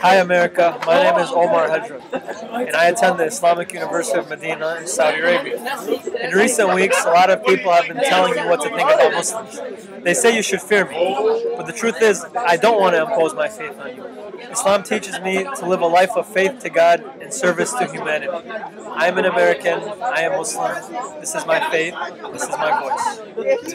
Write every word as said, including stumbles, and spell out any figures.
Hi America, my name is Omar and I attend the Islamic University of Medina in Saudi Arabia. In recent weeks, a lot of people have been telling me what to think about Muslims. They say you should fear me, but the truth is, I don't want to impose my faith on you. Islam teaches me to live a life of faith to God and service to humanity. I am an American, I am Muslim, this is my faith, this is my voice.